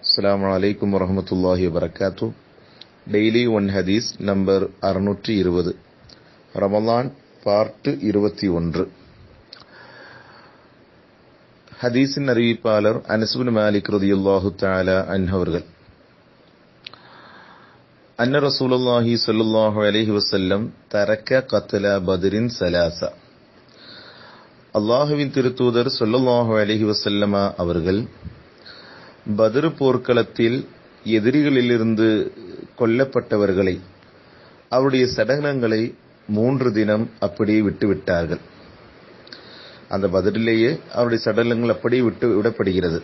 Assalamu alaikum warahmatullahi wabarakatuh. Daily one hadith number 620. Ramadan part 21. ஹதீஸின் அறிவிப்பாளர் அனஸ் பின் மாலிக் ரலியல்லாஹு தஆலா அன்ஹு அவர்கள், அன்ன ரசூலுல்லாஹி ஸல்லல்லாஹு அலைஹி வஸல்லம் தரக்க கத்ல பத்ரின் ஸலாஸா. அல்லாஹ்வின் திருத்தூதர் ஸல்லல்லாஹு அலைஹி வஸல்லமா அவர்கள் பத்ர் போர்க்களத்தில் எதிரிகளிலிருந்து கொல்லப்பட்டவர்களை, அவருடைய சடலங்களை 3 தினம் அப்படியே விட்டுவிட்டார்கள். அந்த பத்ரிலேயே அவருடைய சடலங்கள் அப்படியே விடப்படுகிறது.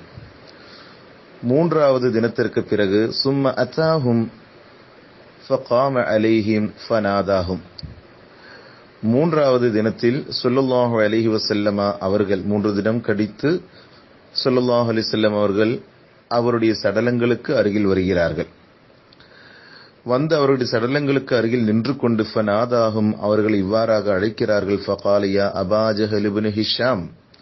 3வது தினத்திற்கு பிறகு சும்ம அத்தாஹும் ஃபகாம அலைஹிம் ஃபனாதாஹும். 3வது தினத்தில் ஸல்லல்லாஹு அலைஹி வஸல்லமா அவர்கள் 3 தினம் கழித்து ஸல்லல்லாஹு அலைஹி வஸல்லம் அவர்கள் அவருடைய சடலங்களுக்கு அருகில் வருகிறார்கள். வந்து அவருடைய சடலங்களுக்கு அருகில் நின்று கொண்டு ஃபனாதாஹும் அவர்கள் இவ்வாறாக அழைக்கிறார்கள், ஃபகால யா அபா ஜஹல் இப்னு ஹிஷாம்,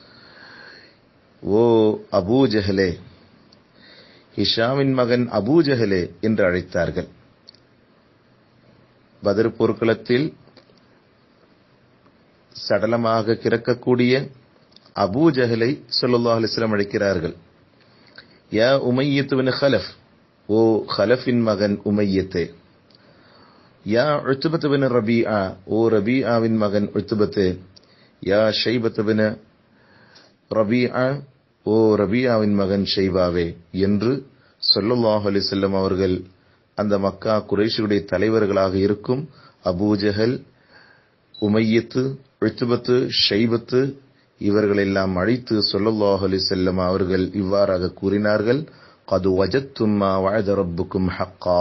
ஓ அபூ ஜஹலே, ஹிஷாமின் மகன் அபூ ஜஹலே என்று அழைத்தார்கள். பத்ர் போர்க்களத்தில் சடலமாக கிறக்கக்கூடிய அபூ ஜஹலை ஸல்லல்லாஹு அலைஹி வஸல்லம் அழைக்கிறார்கள். யா உமையத் பின் கலஃப், ஓ கலஃபின் மகன் உமையத்தே. யா உத்பத் பின் ரபீஆ, ஓ ரபீஆவின் மகன் உத்பத்தே. யா ஷைபத் பின் ரபீஆ, ஓ ரபீஆவின் மகன் ஷைபாவே என்று ஸல்லல்லாஹு அலைஹி வஸல்லம் அவர்கள் அந்த மக்கா குறைஷியுடைய தலைவர்களாக இருக்கும் அபூ ஜஹல், உமையத்து, உத்பத்து, ஷைபத்து இவர்களெல்லாம் அழைத்து ஸல்லல்லாஹு அலைஹி வஸல்லம் அவர்கள் இவ்வாறாக கூறினார்கள், கது வஜத்தும் மா வஅத ரப்புக்கும் ஹக்கா,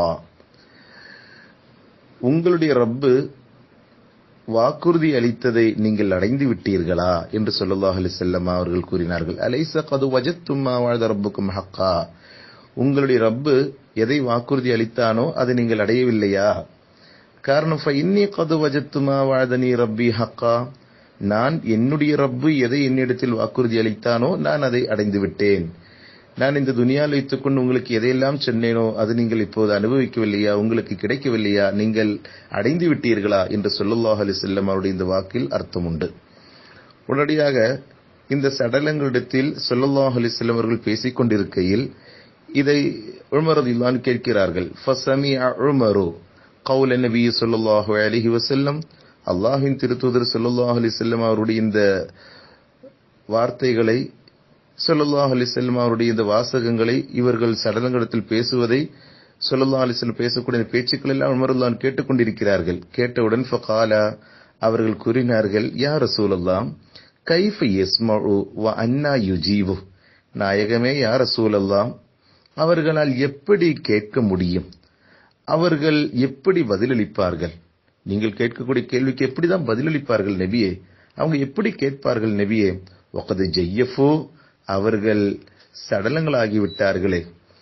உங்களுடைய ரப்பு வாக்குறுதி அளித்ததை நீங்கள் அடைந்து விட்டீர்களா என்று ஸல்லல்லாஹு அலைஹி வஸல்லம் அவர்கள் கூறினார்கள். அலைஸ கது வஜத்தும் மா வஅத ரப்புக்கும் ஹக்கா, உங்களுடைய ரப்பு எதை வாக்குறுதி அளித்தானோ அதை நீங்கள் அடையவில்லையா? காரணம் ஃபஇன்னி கது வஜத்து மா வஅதனி ரப்பி ஹக்கா, நான் என்னுடைய ரப்பு எதை என்னிடத்தில் வாக்குறுதி அளித்தானோ நான் அதை அடைந்து விட்டேன். நான் இந்த துனியாவில் வைத்துக்கொண்டு உங்களுக்கு எதையெல்லாம் சொன்னேனோ அது நீங்கள் இப்போது அனுபவிக்கவில்லையா, உங்களுக்கு கிடைக்கவில்லையா, நீங்கள் அடைந்து விட்டீர்களா என்று ஸல்லல்லாஹு அலைஹி வஸல்லம் அவருடைய இந்த வாக்கில் அர்த்தம் உண்டு. உடனடியாக இந்த சடலங்களிடத்தில் ஸல்லல்லாஹு அலைஹி வஸல்லம் அவர்கள் பேசிக் கொண்டிருக்கையில் இதை உமர் ரலியல்லாஹு அன்ஹு கேட்கிறார்கள். ஃபஸமிஅ உமரு கௌல நபி ஸல்லல்லாஹு அலைஹி வஸல்லம், அல்லாஹ்வின் திருத்தூதர் ஸல்லல்லாஹு அலைஹி வஸல்லம் அவருடைய இந்த வார்த்தைகளை, ஸல்லல்லாஹு அலைஹி வஸல்லம் அவருடைய இந்த வாசகங்களை, இவர்கள் சடலங்களிடத்தில் பேசுவதை, ஸல்லல்லாஹு அலைஹி வஸல்லம் பேசக்கூடிய பேச்சுக்கள் எல்லாம் உமர் ரலியல்லாஹு அன்ஹு கேட்டுக்கொண்டிருக்கிறார்கள். கேட்டவுடன் ஃபகால அவர்கள் கூறினார்கள், யா ரசூலல்லாஹ் கைஃப யஸ்மஉ வ அன்னா யுஜீபு, நாயகமே யா ரசூலல்லாஹ், அவர்களால் எப்படி கேட்க முடியும், அவர்கள் எப்படி பதிலளிப்பார்கள், நீங்கள் கேட்கக்கூடிய கேள்விக்கு எப்படிதான் பதிலளிப்பார்கள் நபியே, அவங்க எப்படி கேட்பார்கள் நபியே? வகது ஜய்யஃபு, அவர்கள் சடலங்களாகிவிட்டார்களே,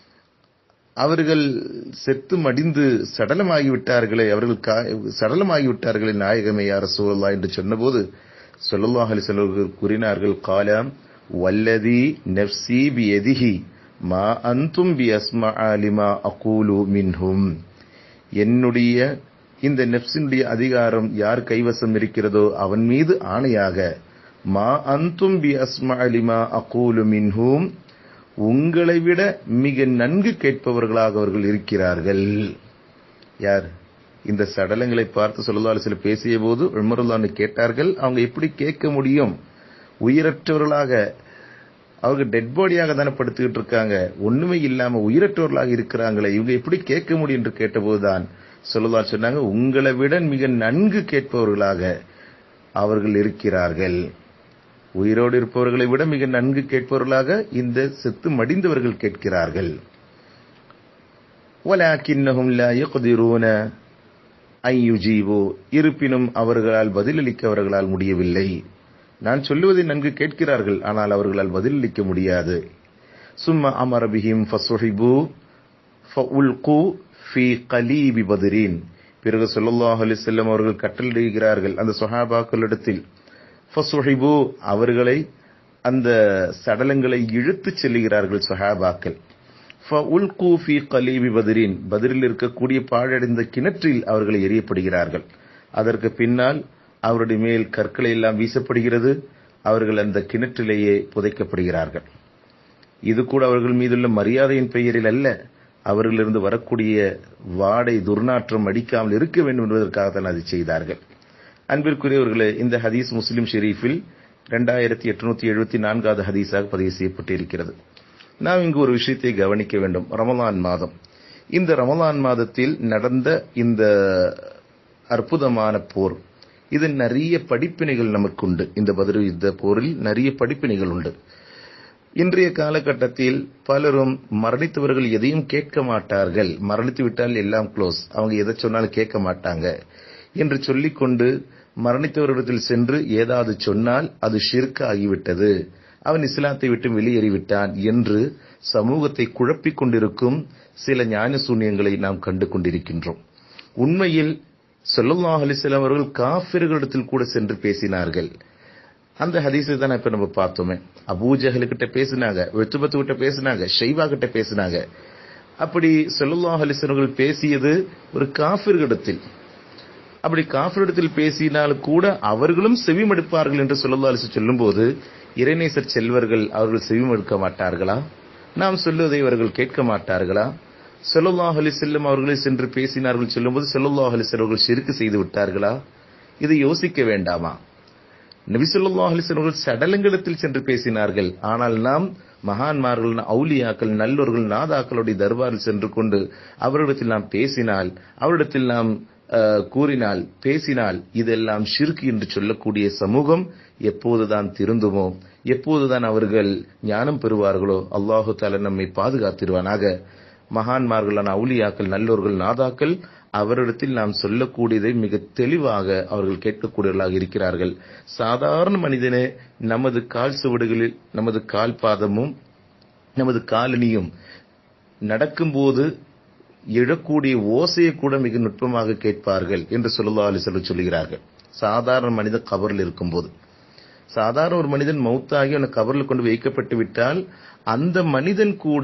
அவர்கள் செத்து மடிந்து சடலமாகிவிட்டார்களே, அவர்கள் சடலமாகிவிட்டார்களே நாயகமே யா ரசூலல்லாஹ் என்று சொன்னபோது ஸல்லல்லாஹு அலைஹி வஸல்லம் கூறினார்கள், காலம் வல்லதி நஃப்ஸி பியதிஹி மா அன்தும் பிஅஸ்மஅ லிமா அகூலு மின்ஹும், என்னுடைய இந்த நெப்சினுடைய அதிகாரம் யார் கைவசம் இருக்கிறதோ அவன் மீது ஆணையாக, மா அன்தும் பி அஸ்மஅ லிமா அகூலு மின்ஹும், உங்களை விட மிக நன்கு கேட்பவர்களாக அவர்கள் இருக்கிறார்கள். யார்? இந்த சடலங்களை பார்த்து ஸல்லல்லாஹு அலைஹி வஸல்லம் பேசிய போது உமர் ரலியல்லாஹு அன்ஹு கேட்டார்கள், அவங்க எப்படி கேட்க முடியும், உயிரற்றவர்களாக, அவங்க டெட் பாடியாக தானே படுத்துக்கிட்டு இருக்காங்க, ஒண்ணுமே இல்லாம உயிரற்றவர்களாக இருக்கிறாங்களே, இவங்க எப்படி கேட்க முடியும் என்று கேட்டபோதுதான் ஸல்லல்லாஹு அலைஹி சொன்னாங்க, உங்களை விட மிக நன்கு கேட்பவர்களாக அவர்கள் இருக்கிறார்கள். உயிரோடு இருப்பவர்களை விட மிக நன்கு கேட்பவர்களாக இந்த செத்து மடிந்தவர்கள் கேட்கிறார்கள். வலாக்கின்னஹும் லா யக்திரூன அன் யுஜீபு, இருப்பினும் அவர்களால் பதிலளிக்க அவர்களால் முடியவில்லை. நான் சொல்லுவதை நன்கு கேட்கிறார்கள், ஆனால் அவர்களால் பதிலளிக்க முடியாது. சும்ம அமர பிஹிம் ஃபஸுஹிபு ஃபஉல்கு ஃபீ கலீபி பத்ரின், பிறகு ஸல்லல்லாஹு அலைஹி வஸல்லம் அவர்கள் கட்டளையிடுகிறார்கள் அந்த ஸஹாபாக்களிடத்தில், ஃபஸுஹிபு, அவர்களை அந்த சடலங்களை இழுத்துச் செல்லுகிறார்கள் ஸஹாபாக்கள். ஃபஉல்கு ஃபீ கலீபி பத்ரின், பத்ரில் இருக்கக்கூடிய பாழடைந்த கிணற்றில் அவர்கள் எறியப்படுகிறார்கள். அதற்கு பின்னால் அவருடைய மேல் கற்களை எல்லாம் வீசப்படுகிறது. அவர்கள் அந்த கிணற்றிலேயே புதைக்கப்படுகிறார்கள். இது கூட அவர்கள் மீதுள்ள மரியாதையின் பெயரில் அல்ல, அவர்களிலிருந்து வரக்கூடிய வாடை துர்நாற்றம் அடிக்காமல் இருக்க வேண்டும் என்பதற்காகத்தான் அதை செய்தார்கள். அன்பிற்குரியவர்களே, இந்த ஹதீஸ் முஸ்லிம் ஷெரீஃபில் 2874வது ஹதீஸாக பதிவு செய்யப்பட்டிருக்கிறது. நாம் இங்கு ஒரு விஷயத்தை கவனிக்க வேண்டும். ரமலான் மாதம், இந்த ரமலான் மாதத்தில் நடந்த இந்த அற்புதமான போர், இது நிறைய படிப்பினைகள் நமக்கு உண்டு. இந்த பத்ர் யுத்த போரில் நிறைய படிப்பினைகள் உண்டு. இன்றைய காலகட்டத்தில் பலரும் மரணித்தவர்கள் எதையும் கேட்க மாட்டார்கள், மரணித்து விட்டால் எல்லாம் க்ளோஸ், அவங்க எதை சொன்னாலும் கேட்க மாட்டாங்க என்று சொல்லிக்கொண்டு மரணித்தவரிடத்தில் சென்று ஏதாவது சொன்னால் அது ஷிர்க் ஆகிவிட்டது, அவன் இஸ்லாத்தை விட்டு வெளியேறிவிட்டான் என்று சமூகத்தை குழப்பிக் கொண்டிருக்கும் சில ஞான சூன்யங்களை நாம் கண்டு கொண்டிருக்கின்றோம். உண்மையில் ஸல்லல்லாஹு அலைஹி வஸல்லம் அவர்கள் காஃபிர்களிடத்தில் கூட சென்று பேசினார்கள். அந்த ஹதீஸை தான் இப்ப நம்ம பார்த்தோமே. அபூஜஹல் கிட்ட பேசினாங்க, உத்பா கிட்ட பேசினாங்க, ஷைபா கிட்ட பேசினாங்க. அப்படி ஸல்லல்லாஹு அலைஹி வஸல்லம் அவர்கள் பேசியது ஒரு காஃபிர்களிடத்தில். அப்படி காஃபிரிடத்தில் பேசினால் கூட அவர்களும் செவிமடுப்பார்கள் என்று ஸல்லல்லாஹு அலைஹி வஸல்லம் சொல்லும்போது, இறைநேசர் செல்வர்கள் அவர்கள் செவிமடுக்க மாட்டார்களா? நாம் சொல்லுவதை அவர்கள் கேட்க மாட்டார்களா? ஸல்லல்லாஹு அலைஹி வஸல்லம் அவர்களை சென்று பேசினார்கள் சொல்லும்போது ஸல்லல்லாஹு அலைஹி வஸல்லம் அவர்கள் ஷிர்க் செய்து விட்டார்களா? இதை யோசிக்க வேண்டாமா? நபி ஸல்லல்லாஹு அலைஹி வஸல்லம் அவர்கள் சடலங்களிடத்தில் சென்று பேசினார்கள். ஆனால் நாம் மகான்மார்கள், அவுலியாக்கள், நல்லோர்கள், நாதாக்களுடைய தர்பாரில் சென்று கொண்டு அவரிடத்தில் நாம் பேசினால், அவரிடத்தில் நாம் கூறினால், பேசினால், இதெல்லாம் ஷிர்க் என்று சொல்லக்கூடிய சமூகம் எப்போதுதான் திருந்துமோ, எப்போதுதான் அவர்கள் ஞானம் பெறுவார்களோ? அல்லாஹு தஆலா நம்மை பாதுகாத்திருவானாக. மகான்மார்களான அவுலியாக்கள், நல்லோர்கள், நாதாக்கள், அவரிடத்தில் நாம் சொல்லக்கூடியதை மிக தெளிவாக அவர்கள் கேட்கக்கூடியவர்களாக இருக்கிறார்கள். சாதாரண மனிதனே நமது கால் சுவடுகளில் நமது கால் பாதமும் நமது காலணியும் நடக்கும்போது எழக்கூடிய ஓசையை கூட மிக நுட்பமாக கேட்பார்கள் என்று ஸல்லல்லாஹு அலைஹி வஸல்லம் சொல்கிறார்கள். சாதாரண மனிதன் கபரில் இருக்கும்போது, சாதாரண ஒரு மனிதன் மௌத்தாகி அவன் கபரில் கொண்டு வைக்கப்பட்டு விட்டால் அந்த மனிதன் கூட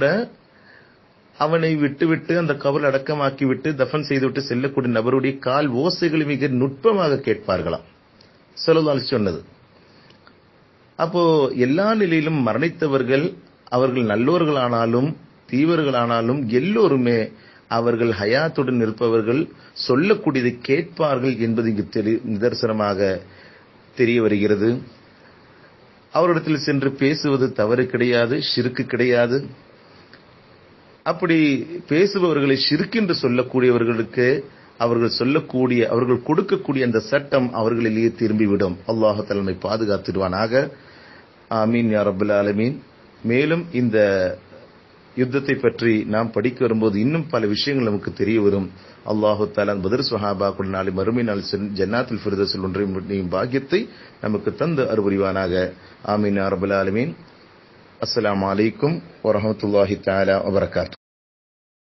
அவனை விட்டுவிட்டு அந்த கபரில் அடக்கமாக்கி விட்டு தஃபன் செய்துவிட்டு செல்லக்கூடிய நபருடைய கால் ஓசைகளை மிக நுட்பமாக கேட்பார்களாம் ஸல்லல்லாஹு அலைஹி வஸல்லம் சொன்னது. அப்போ எல்லா நிலையிலும் மரணித்தவர்கள், அவர்கள் நல்லோர்களானாலும் தீவர்களானாலும் எல்லோருமே அவர்கள் ஹயாத்துடன் இருப்பவர்கள் சொல்லக்கூடியதை கேட்பார்கள் என்பது இங்கு நிதர்சனமாக தெரிய வருகிறது. அவரிடத்தில் சென்று பேசுவது தவறு கிடையாது, ஷிர்க் கிடையாது. அப்படி பேசுபவர்களை ஷிர்க் என்று சொல்லக்கூடியவர்களுக்கு அவர்கள் கொடுக்கக்கூடிய அந்த சட்டம் அவர்களிலேயே திரும்பிவிடும். அல்லாஹ் தஆலா நம்மை பாதுகாத்திடுவானாக. ஆமீன் யா ரப்பல் ஆலமீன். மேலும் இந்த யுத்தத்தை பற்றி நாம் படிக்க வரும்போது இன்னும் பல விஷயங்கள் நமக்கு தெரிய வரும். அல்லாஹு தஆலா பத்ர் ஸஹாபாக்கள் நாளை மறுமை நாள் ஜன்னாத்துல் ஃபிர்தௌஸில் ஒன்றையும் பாக்கியத்தை நமக்கு தந்து அருள்புரிவானாக. ஆமீன் யா ரப்பல் ஆலமீன். அஸ்ஸலாமு அலைக்கும் வரஹ்மத்துல்லாஹி தஆலா வபரகாத்துஹு.